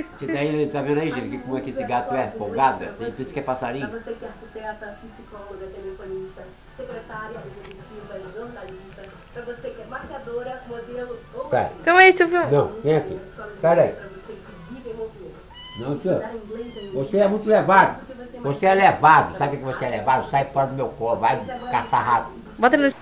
Você tá vendo aí, gente, como é que esse gato é folgado? Tem por isso que é passarinho. Pra você que é arquiteta, psicóloga, telefonista, secretária executiva, jornalista, pra você que é maquiadora, modelo ou... Sai. Então é isso, viu? Não, vem aqui. Sai daí. Pra você que vive em movimento. Não, senhor. Estudar inglês é Você é muito levado. Você é levado. Sabe o que você é levado? Sai fora do meu colo. Vai caçar rato. Bota no...